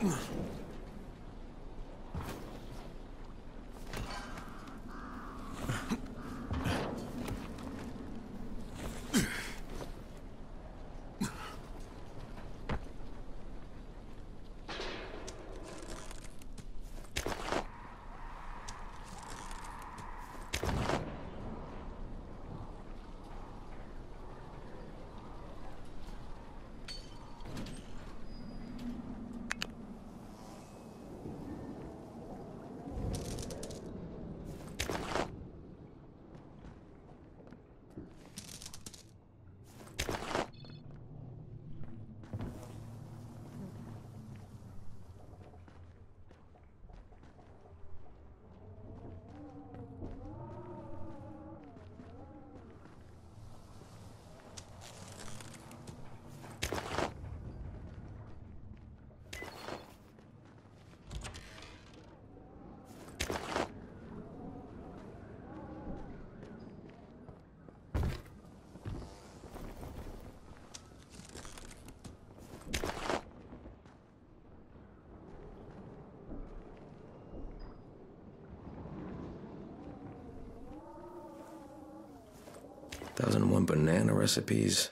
$1,001 banana recipes.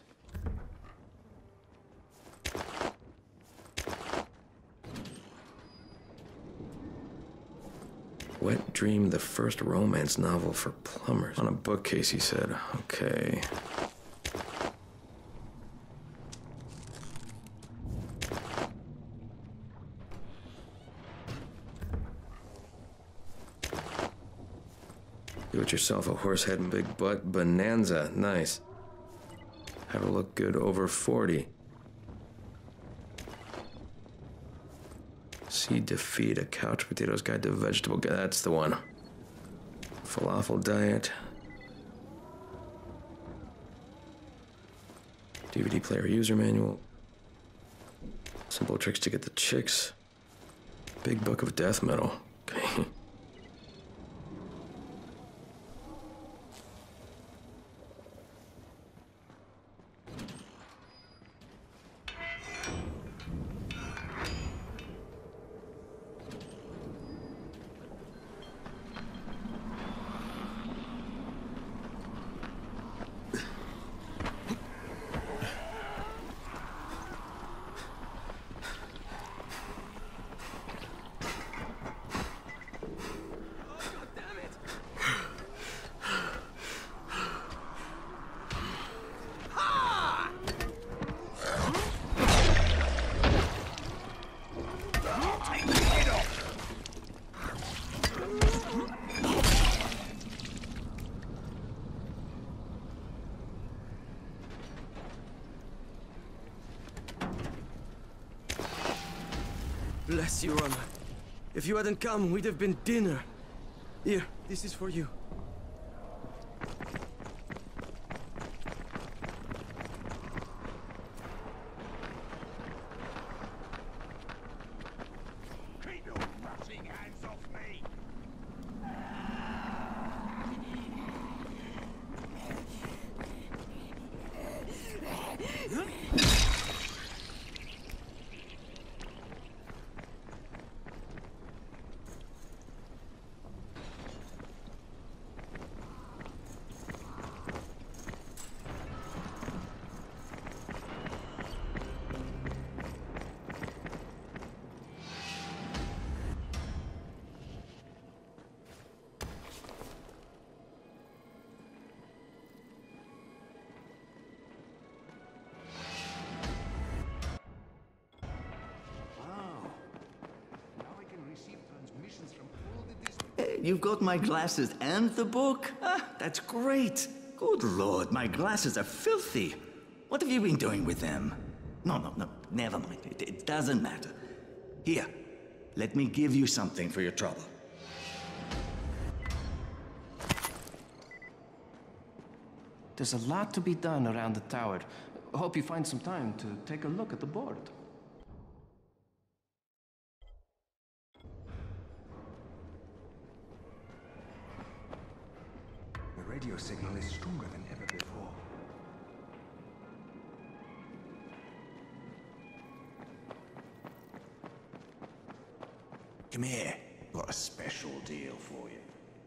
Wet Dream, the first romance novel for plumbers. On a bookcase, he said. Okay. Do it yourself, a horse head and big butt bonanza. Nice. How to look good over 40. See Defeat, a couch potatoes guide to vegetable. That's the one. Falafel diet. DVD player user manual. Simple tricks to get the chicks. Big book of death metal. Okay. Bless you, Rama. If you hadn't come, we'd have been dinner. Here, this is for you. Keep your rotting hands off me! You've got my glasses and the book? Ah, that's great. Good Lord, my glasses are filthy. What have you been doing with them? No, never mind. It doesn't matter. Here, let me give you something for your trouble. There's a lot to be done around the tower. Hope you find some time to take a look at the board. The radio signal is stronger than ever before. Come here. Got a special deal for you.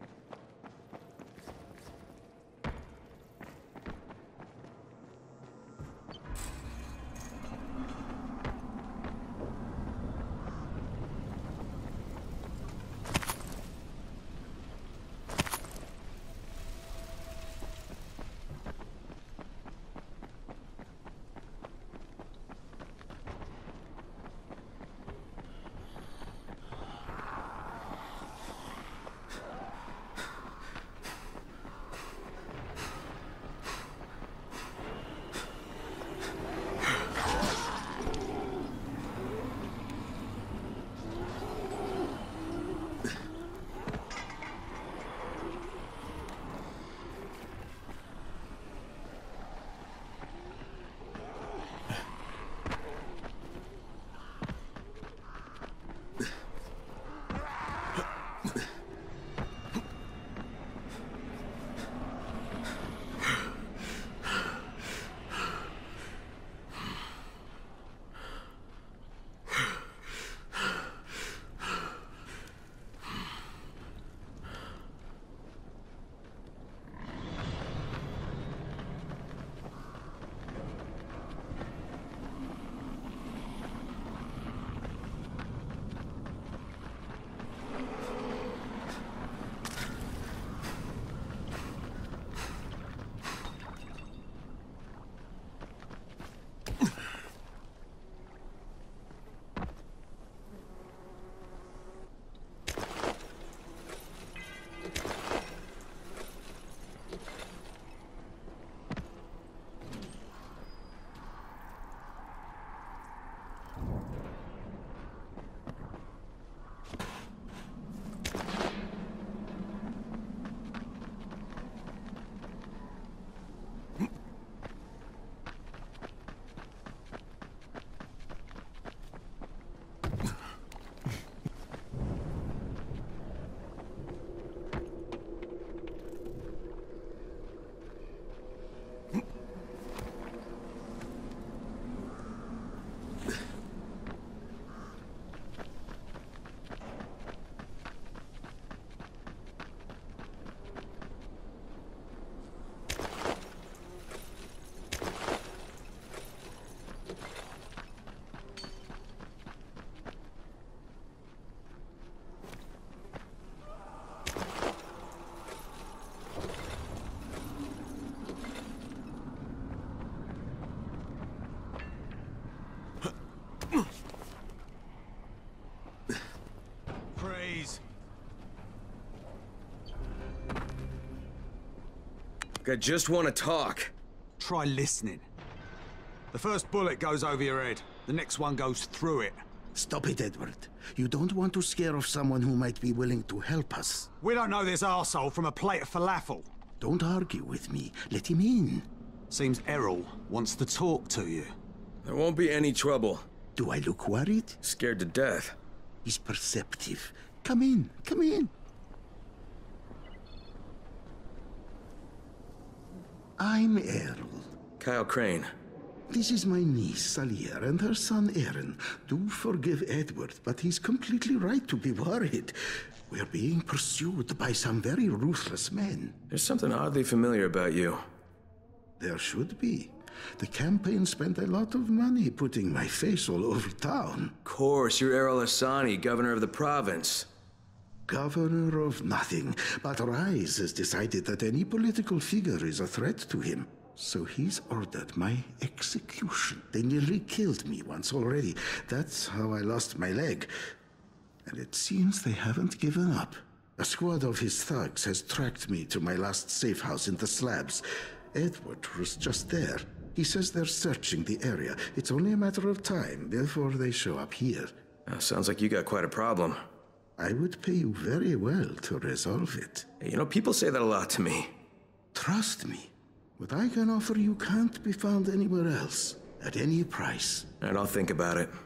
Praise. I just want to talk. Try listening. The first bullet goes over your head. The next one goes through it. Stop it, Edward. You don't want to scare off someone who might be willing to help us. We don't know this arsehole from a plate of falafel. Don't argue with me. Let him in. Seems Errol wants to talk to you. There won't be any trouble. Do I look worried? Scared to death. He's perceptive. Come in. Come in. I'm Errol. Kyle Crane. This is my niece, Salia, and her son, Aaron. Do forgive Edward, but he's completely right to be worried. We're being pursued by some very ruthless men. There's something oddly familiar about you. There should be. The campaign spent a lot of money putting my face all over town. Of course, you're Errol Hassani, governor of the province. Governor of nothing, but Rise has decided that any political figure is a threat to him. So he's ordered my execution. They nearly killed me once already. That's how I lost my leg. And it seems they haven't given up. A squad of his thugs has tracked me to my last safe house in the slabs. Edward was just there. He says they're searching the area. It's only a matter of time before they show up here. Sounds like you got quite a problem. I would pay you very well to resolve it. You know, people say that a lot to me. Trust me. What I can offer you can't be found anywhere else, at any price. And I'll think about it.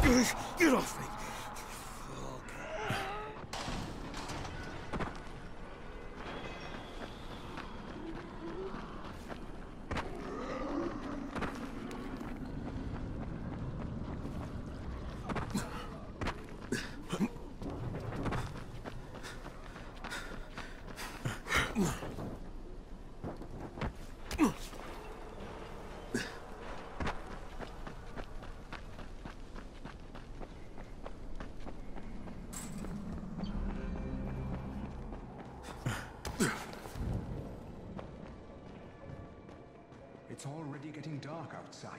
Get off me! It's already getting dark outside.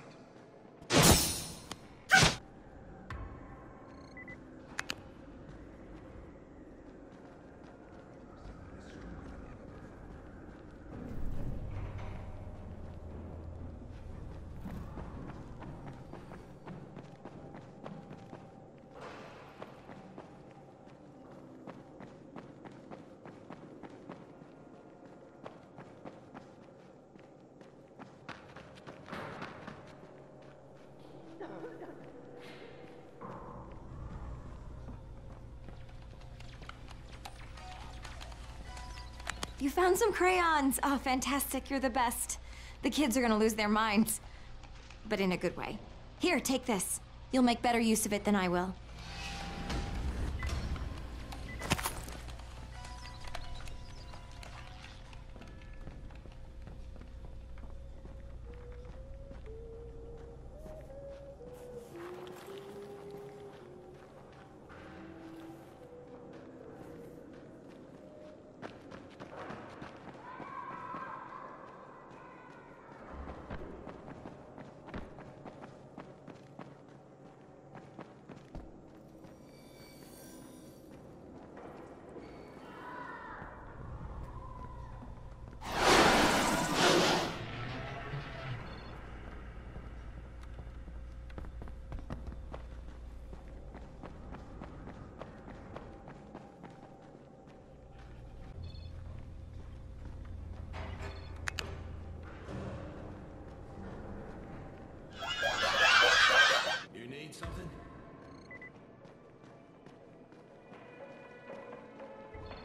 You found some crayons. Oh, fantastic. You're the best. The kids are gonna lose their minds. But in a good way. Here, take this. You'll make better use of it than I will.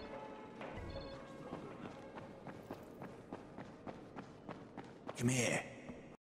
Come here.